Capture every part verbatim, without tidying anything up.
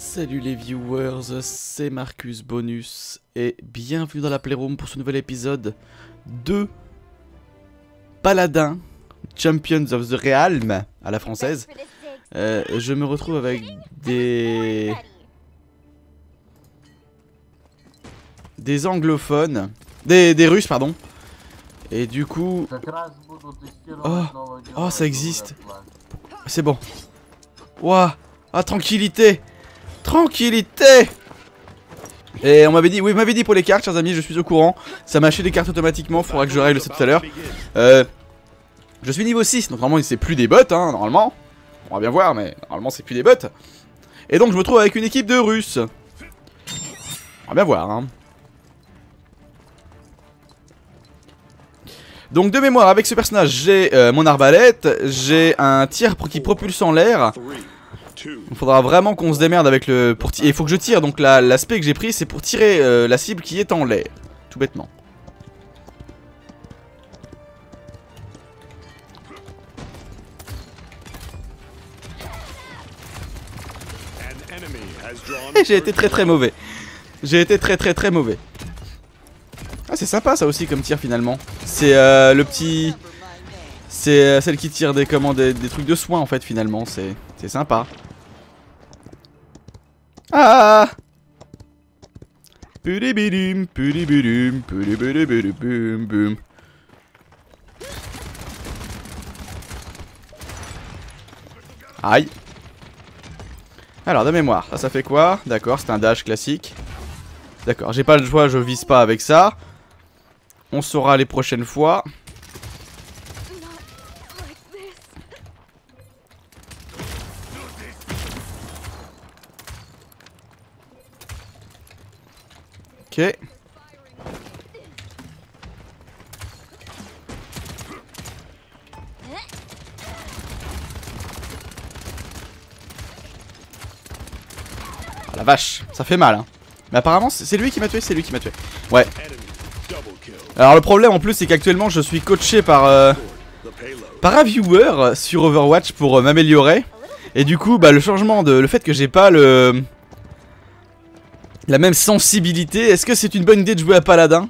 Salut les viewers, c'est Marcus Bonus et bienvenue dans la Playroom pour ce nouvel épisode de Paladin Champions of the Realm à la française. Euh, je me retrouve avec des... des anglophones, des, des russes pardon. Et du coup... Oh, oh ça existe. C'est bon. Ouah, ah tranquillité. Tranquillité. Et on m'avait dit, oui, vous m'avez dit pour les cartes, chers amis, je suis au courant. Ça m'a acheté des cartes automatiquement, faudra que je règle ça tout à l'heure. Euh, je suis niveau six, donc normalement c'est plus des bots, hein, normalement. On va bien voir, mais normalement c'est plus des bots. Et donc je me trouve avec une équipe de Russes. On va bien voir, hein. Donc de mémoire, avec ce personnage, j'ai euh, mon arbalète, j'ai un tir qui propulse en l'air. Il faudra vraiment qu'on se démerde avec le... Pour et il faut que je tire, donc l'aspect que j'ai pris c'est pour tirer euh, la cible qui est en l'air. Tout bêtement. Et j'ai été très très mauvais. J'ai été très très très mauvais. Ah c'est sympa ça aussi comme tir finalement. C'est euh, le petit... C'est euh, celle qui tire des, comment, des, des trucs de soin en fait finalement. C'est sympa. Ah! Pudibidum, pudibidum, pudibidum, boum. Aïe. Alors de mémoire, ça ça fait quoi? D'accord, c'est un dash classique. D'accord, j'ai pas le choix, je vise pas avec ça. On saura les prochaines fois. Ok. Ah la vache, ça fait mal hein. Mais apparemment c'est lui qui m'a tué, c'est lui qui m'a tué. Ouais. Alors le problème en plus c'est qu'actuellement je suis coaché par euh, par un viewer sur Overwatch pour euh, m'améliorer. Et du coup bah le changement de... le fait que j'ai pas le... la même sensibilité, est-ce que c'est une bonne idée de jouer à Paladin?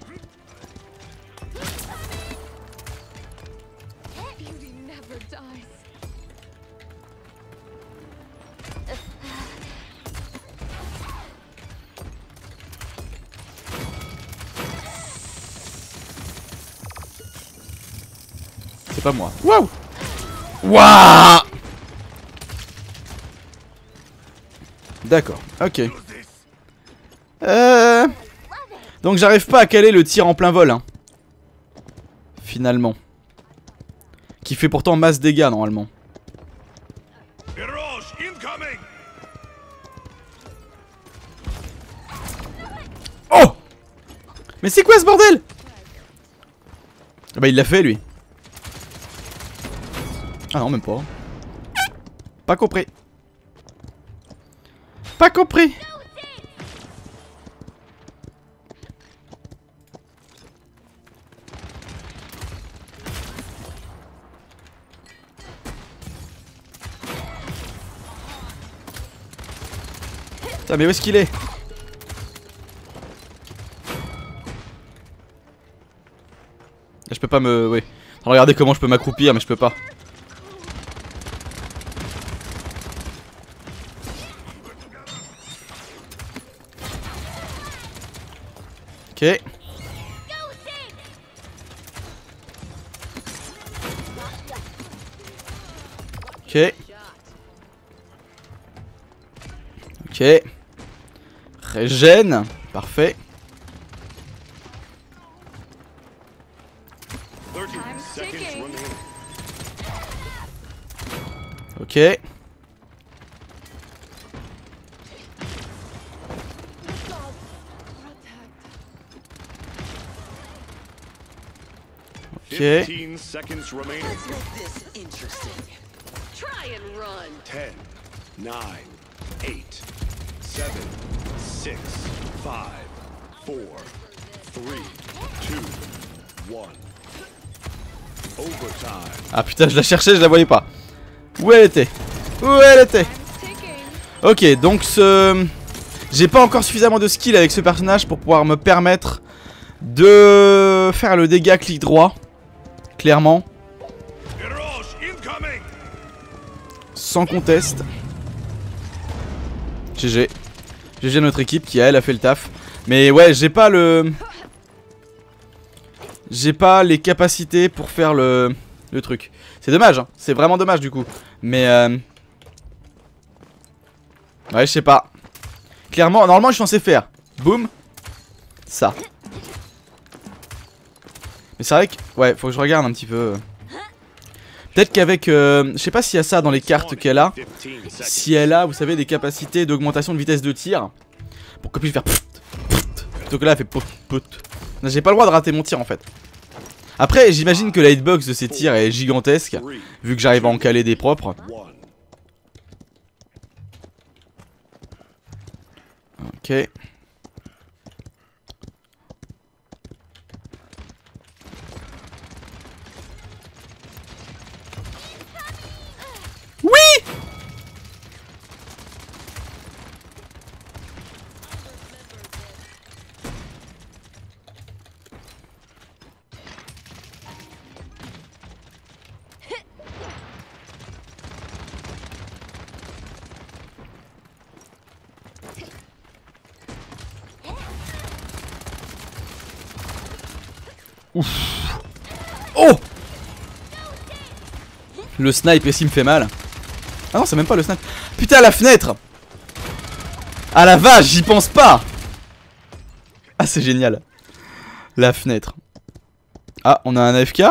C'est pas moi. Waouh! Waouh! D'accord, ok. Euh... Donc j'arrive pas à caler le tir en plein vol hein. Finalement. Qui fait pourtant masse dégâts normalement. Oh! Mais c'est quoi ce bordel? Ah bah il l'a fait lui. Ah non même pas. Pas compris. Pas compris. Putain mais où est-ce qu'il est? Je peux pas me... Oui. Regardez comment je peux m'accroupir mais je peux pas. Ok. Ok. Ok. Régène. Parfait. Ok. Ok. fifteen seconds remaining. Try and run. ten, nine, eight, seven, six, five, four, three, two, one. Overtime. Ah putain, je la cherchais, je la voyais pas. Où elle était? Où elle était? Ok, donc ce... J'ai pas encore suffisamment de skill avec ce personnage pour pouvoir me permettre de faire le dégât clic droit. Clairement. Sans conteste. G G. G G à notre équipe qui, elle, a fait le taf. Mais ouais, j'ai pas le... J'ai pas les capacités pour faire le, le truc. C'est dommage, hein. C'est vraiment dommage du coup. Mais euh... ouais, je sais pas. Clairement, normalement je suis censé faire boum, ça. Mais c'est vrai que... Ouais, faut que je regarde un petit peu. Peut-être qu'avec... Euh... Je sais pas s'il y a ça dans les cartes qu'elle a. Si elle a, vous savez, des capacités d'augmentation de vitesse de tir. Pour qu'elle puisse faire... Plutôt que là, elle fait... J'ai pas le droit de rater mon tir en fait. Après, j'imagine que la hitbox de ces tirs est gigantesque. Vu que j'arrive à en caler des propres. Ok. Oui! Ouf. Oh! Le snipe ici me fait mal. Ah non, c'est même pas le snipe. Putain, la fenêtre! Ah la vache, j'y pense pas! Ah, c'est génial. La fenêtre. Ah, on a un A F K?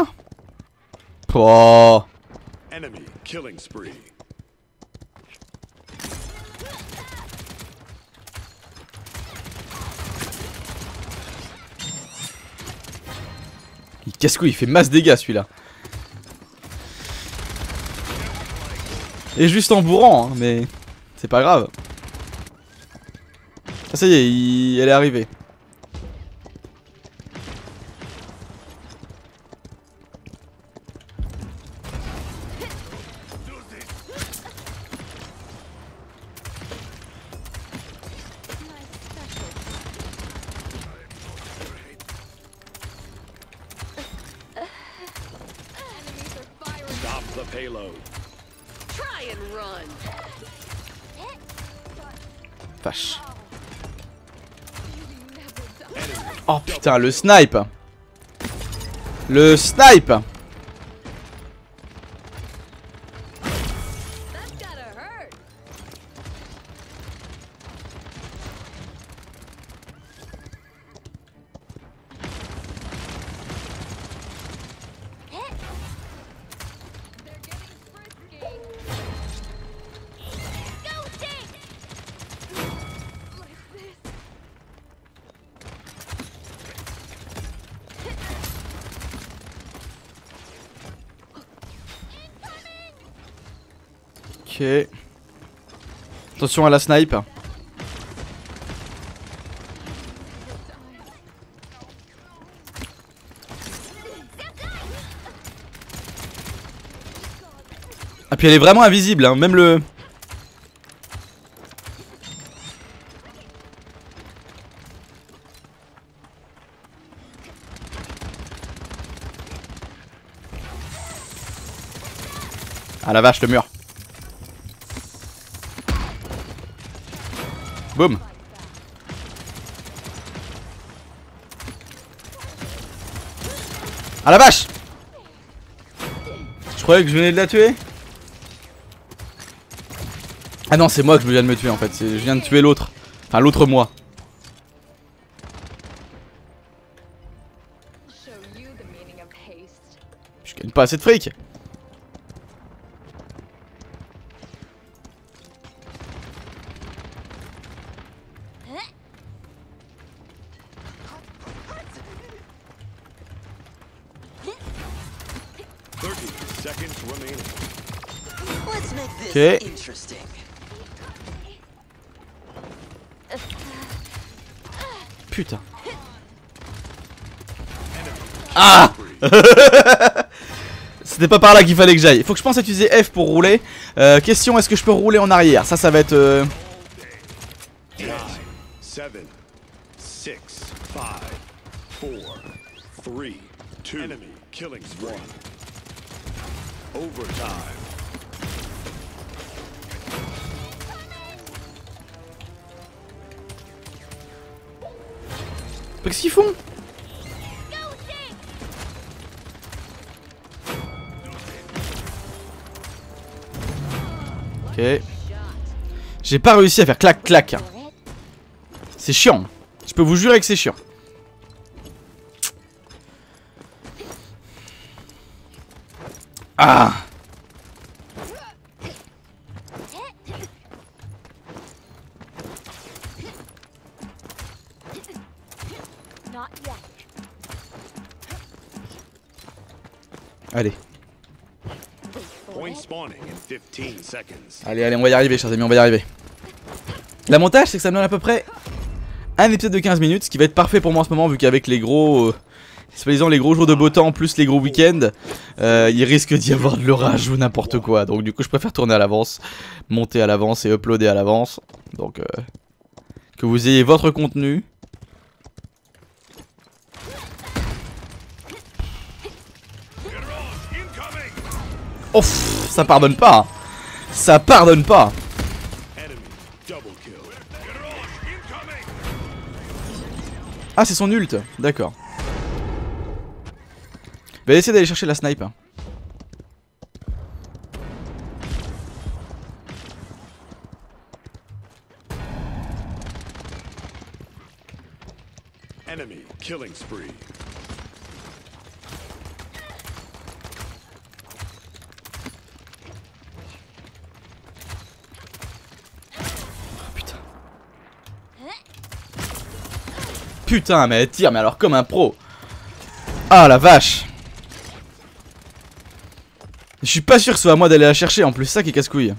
Oh! Enemy killing spree. Il casse-couille, il fait masse dégâts celui-là. Et juste en bourrant, hein, mais c'est pas grave. Ah ça y est, il... elle est arrivée. Stop the payload. Try and run. Vache. Oh putain, le snipe. Le snipe. That's gotta hurt. Ok. Attention à la snipe. Ah puis elle est vraiment invisible, hein, même le... Ah la vache, le mur. Boum. Ah la vache. Je croyais que je venais de la tuer. Ah non, c'est moi que je viens de me tuer en fait. Je viens de tuer l'autre. Enfin l'autre moi. Je gagne pas assez de fric. Ok. Putain. C'était pas par là qu'il fallait que j'aille. Faut que je pense à utiliser F pour rouler. euh, Question, est-ce que je peux rouler en arrière? Ça, ça va être... Euh... nine, seven, six, five, four, three, two. Enemy killing spree. Overtime. Qu'est-ce qu'ils font? Ok. J'ai pas réussi à faire clac clac. C'est chiant. Je peux vous jurer que c'est chiant. Ah. Allez. Point spawning in fifteen seconds. Allez, allez, on va y arriver, chers amis, on va y arriver. L'avantage, c'est que ça me donne à peu près un épisode de quinze minutes, ce qui va être parfait pour moi en ce moment, vu qu'avec les gros... Euh, soi-disant les gros jours de beau temps, plus les gros week-ends, euh, il risque d'y avoir de l'orage ou n'importe quoi. Donc du coup, je préfère tourner à l'avance, monter à l'avance et uploader à l'avance. Donc, euh, que vous ayez votre contenu. Oh, pff, ça pardonne pas. Ça pardonne pas. Ah, c'est son ult. D'accord. Je vais essayer d'aller chercher la snipe. Enemy killing spree. Putain, mais elle tire, mais alors comme un pro. Ah la vache. Je suis pas sûr que ce soit à moi d'aller la chercher en plus, ça qui est casse-couille.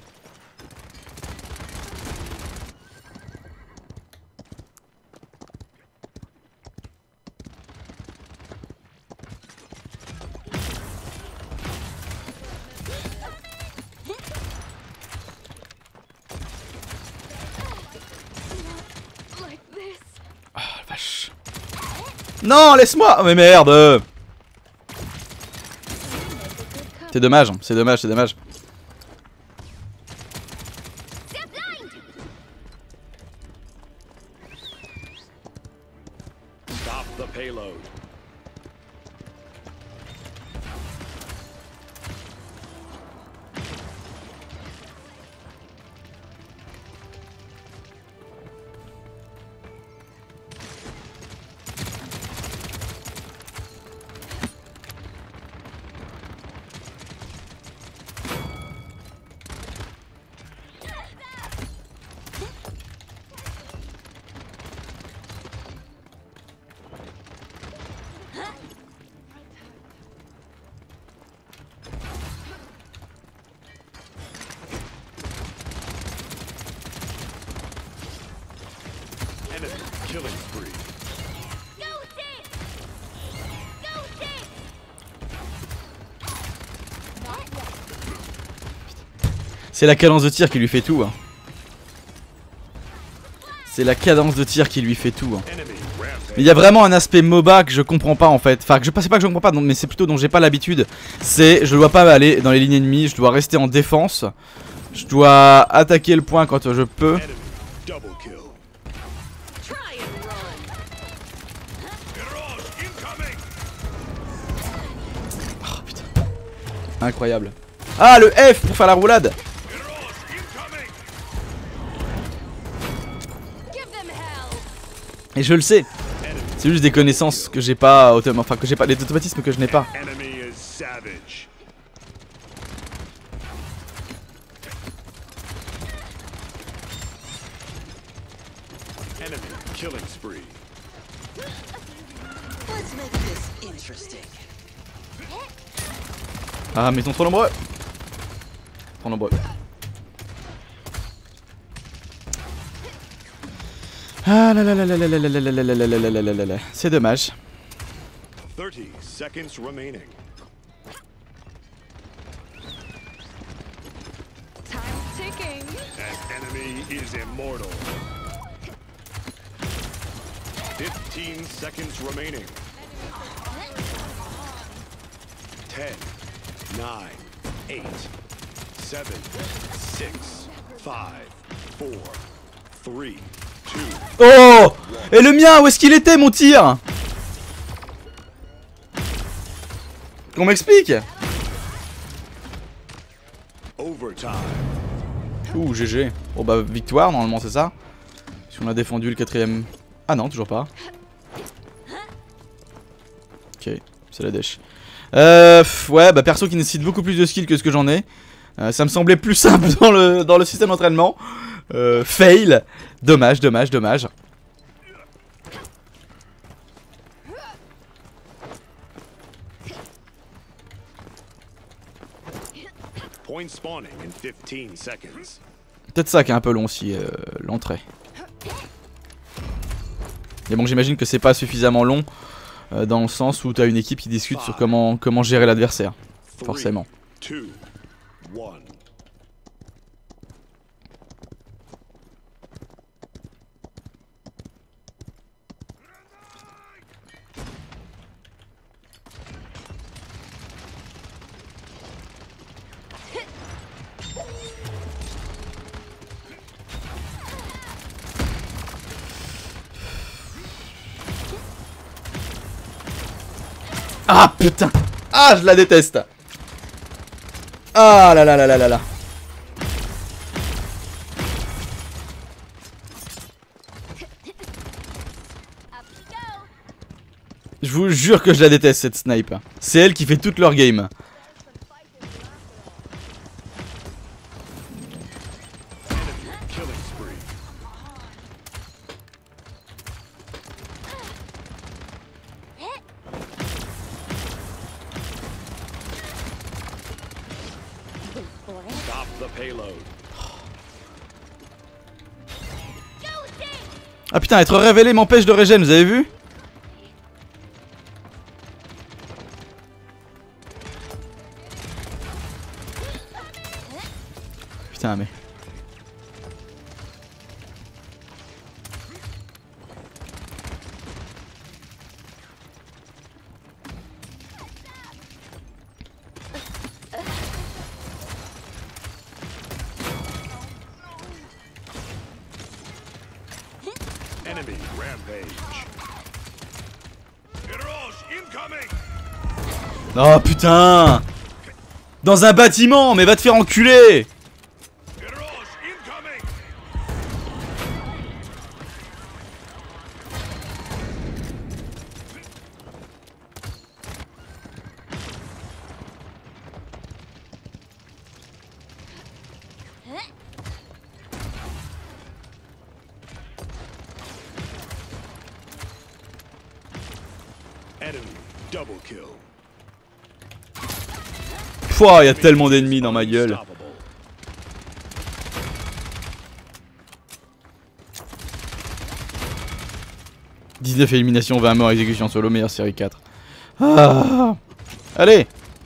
Ah la vache. Non, laisse-moi. Oh, mais merde. C'est dommage, c'est dommage, c'est dommage. Stop the payload. Enemy killing spree. C'est la cadence de tir qui lui fait tout. Hein. C'est la cadence de tir qui lui fait tout. Hein. Il y a vraiment un aspect MOBA que je comprends pas en fait. Enfin, que je sais pas que je comprends pas, non, mais c'est plutôt dont j'ai pas l'habitude. C'est je dois pas aller dans les lignes ennemies, je dois rester en défense. Je dois attaquer le point quand je peux. Oh putain. Incroyable. Ah, le F pour faire la roulade. Et je le sais. C'est juste des connaissances que j'ai pas, enfin que j'ai pas, des automatismes que je n'ai pas. Ah, mais ils sont trop nombreux. Trop nombreux. Ah là là là là là là là là là là là là là là là là là. C'est dommage. thirty seconds remaining. Enemy is immortal. fifteen seconds remaining. ten, nine, eight, seven, six, five, four, three, two. Oh! Et le mien, où est-ce qu'il était mon tir? Qu'on m'explique? Overtime. Ouh, G G. Bon bah victoire, normalement c'est ça. Si on a défendu le quatrième... Ah non, toujours pas. Ok, c'est la dèche. Euh, ouais, bah perso qui nécessite beaucoup plus de skill que ce que j'en ai. Euh, ça me semblait plus simple dans le, dans le système d'entraînement. Euh, fail. Dommage, dommage, dommage. Point spawning in fifteen seconds. Peut-être ça qui est un peu long aussi, euh, l'entrée. Mais bon, j'imagine que c'est pas suffisamment long euh, dans le sens où t'as une équipe qui discute sur comment, comment gérer l'adversaire. Forcément. Two, one. Ah putain! Ah, je la déteste! Ah là là là là là là! Je vous jure que je la déteste cette snipe. C'est elle qui fait toute leur game. Killing spree. Stop the payload. Ah putain, être révélé m'empêche de régène, vous avez vu? Putain mais... Enemy rampage. Heroes incoming. Oh putain! Dans un bâtiment, mais va te faire enculer! Heroes incoming. Enemy double kill. Pouah, y a tellement d'ennemis dans ma gueule. Unstoppable. dix-neuf éliminations, vingt morts, exécution solo, meilleure série quatre. Ah. Allez!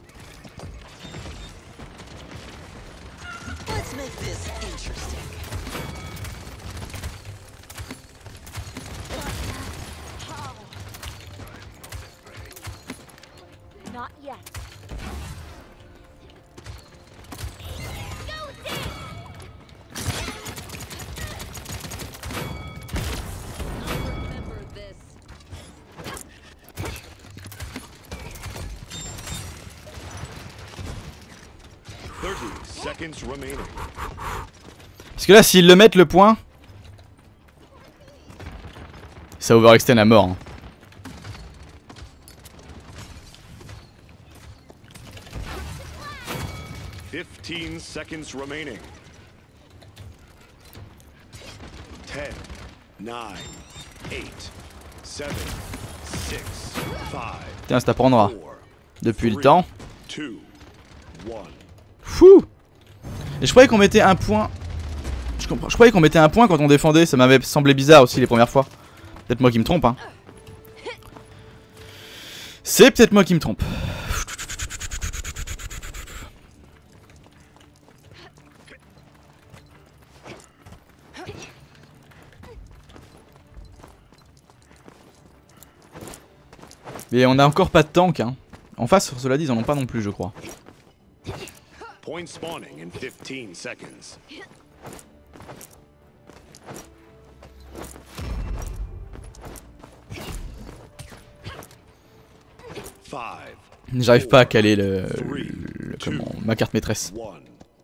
Let's make this interesting. Not yet. Remember this. thirty seconds remaining. Parce que là, s'ils le mettent le point, ça overextend à mort. Hein. fifteen seconds remaining. ten, nine, eight, seven, six, five, Tiens, ça t'apprendra. four, Depuis le temps. two, one. Fou! Et je croyais qu'on mettait un point. Je comprends. Je croyais qu'on mettait un point quand on défendait. Ça m'avait semblé bizarre aussi les premières fois. Peut-être moi qui me trompe, hein. C'est peut-être moi qui me trompe. Mais on a encore pas de tank hein. En face, cela dit, ils en ont pas non plus, je crois. Point spawning in fifteen seconds. Five. J'arrive pas à caler le, le, le comment, ma carte maîtresse. One.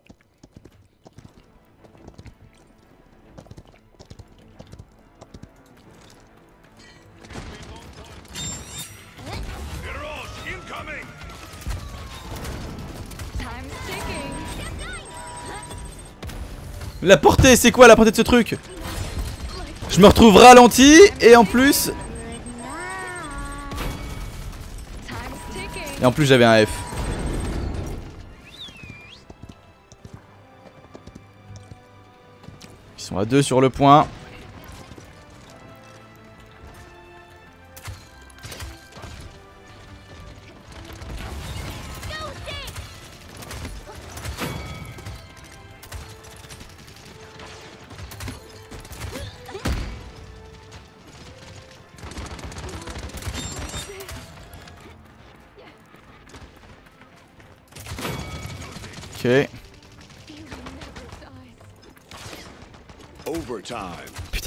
Incoming. Time's ticking. La portée, c'est quoi la portée de ce truc? Je me retrouve ralenti et en plus... Time's ticking. Et en plus j'avais un F. Ils sont à deux sur le point. Ok. Overtime. Putain.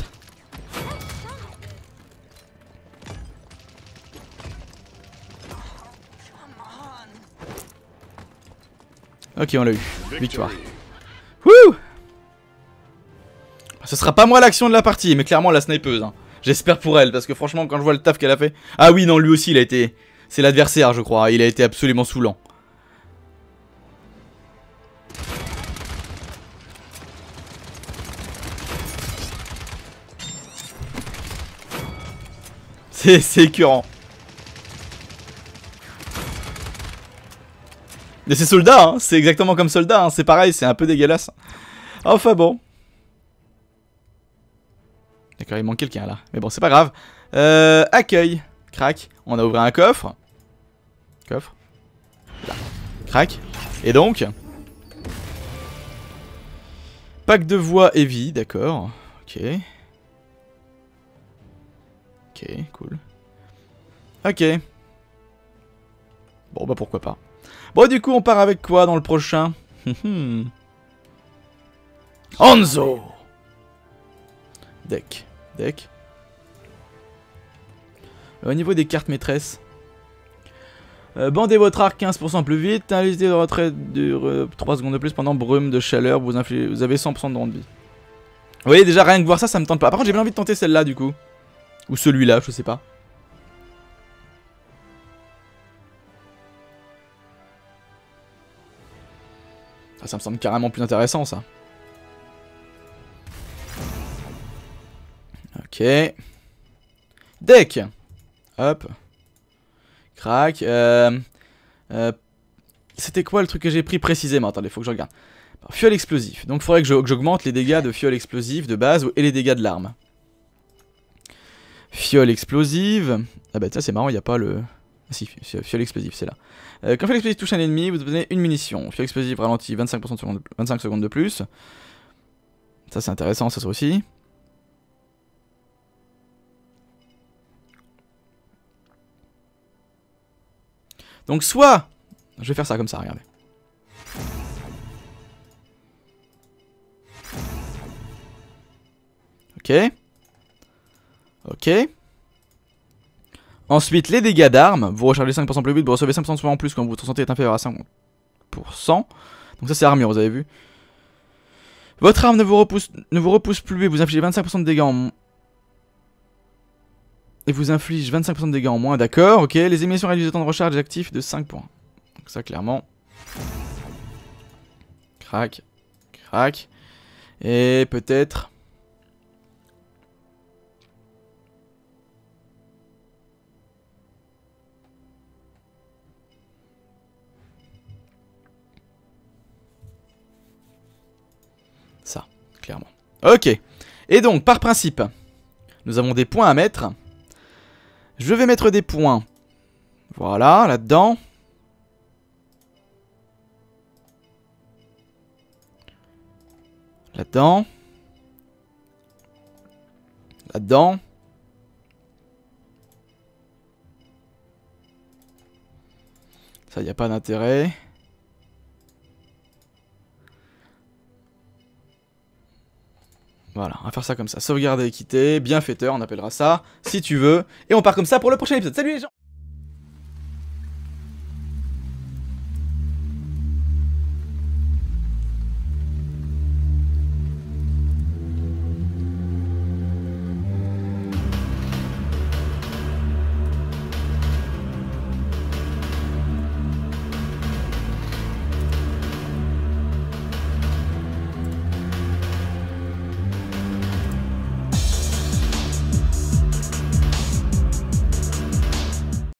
Ok, on l'a eu. Victoire. Wouh! Ce sera pas moi l'action de la partie, mais clairement la snipeuse. Hein. J'espère pour elle, parce que franchement, quand je vois le taf qu'elle a fait... Ah oui, non, lui aussi, il a été... C'est l'adversaire, je crois. Il a été absolument saoulant. C'est écœurant. Mais c'est soldat, hein. C'est exactement comme soldat, hein. C'est pareil, c'est un peu dégueulasse. Enfin bon. D'accord, il manque quelqu'un là. Mais bon, c'est pas grave. Euh, accueil. Crac. On a ouvert un coffre. Coffre. Là. Crac. Et donc... Pack de voix heavy, d'accord. Ok. Ok, cool. Ok. Bon, bah pourquoi pas. Bon, du coup, on part avec quoi dans le prochain? Hanzo. Deck. Deck. Au niveau des cartes maîtresses. Euh, bandez votre arc quinze pour cent plus vite. Intensité de retrait de trois secondes de plus pendant brume de chaleur. Vous, vous avez cent pour cent de rang de vie. Vous voyez, déjà, rien que voir ça, ça me tente pas. Par contre, j'ai bien envie de tenter celle-là, du coup. Ou celui-là, je sais pas. Ah, ça me semble carrément plus intéressant, ça. Ok. Deck. Hop. Crac. Euh, euh, C'était quoi le truc que j'ai pris précisément? Attendez, faut que je regarde. Fiole explosif. Donc il faudrait que j'augmente les dégâts de fiole explosive de base et les dégâts de l'arme. Fiole explosive. Ah bah tiens, c'est marrant, il n'y a pas le... Ah si, fiole explosive, c'est là. Euh, quand fiole explosive touche un ennemi, vous obtenez une munition. Fiole explosive ralentit vingt-cinq pour cent de seconde, vingt-cinq secondes de plus. Ça c'est intéressant, ça aussi. Donc soit... Je vais faire ça comme ça, regardez. Ok. Ok. Ensuite, les dégâts d'armes. Vous rechargez cinq pour cent plus vite, vous recevez cinq pour cent de soin en plus quand votre santé est inférieure à cinquante pour cent. Donc ça c'est armure, vous avez vu. Votre arme ne vous repousse, ne vous repousse plus et vous infligez vingt-cinq pour cent de dégâts en moins. Et vous inflige vingt-cinq pour cent de dégâts en moins, d'accord, ok. Les émissions réduisent le temps de recharge actif de cinq points. Donc ça clairement. Crac. Crac. Et peut-être... Ça, clairement. Ok. Et donc, par principe, nous avons des points à mettre. Je vais mettre des points. Voilà, là-dedans. Là-dedans. Là-dedans. Ça, y a pas d'intérêt. Voilà, on va faire ça comme ça. Sauvegarder et quitter. Bienfaiteur, on appellera ça, si tu veux. Et on part comme ça pour le prochain épisode. Salut les gens!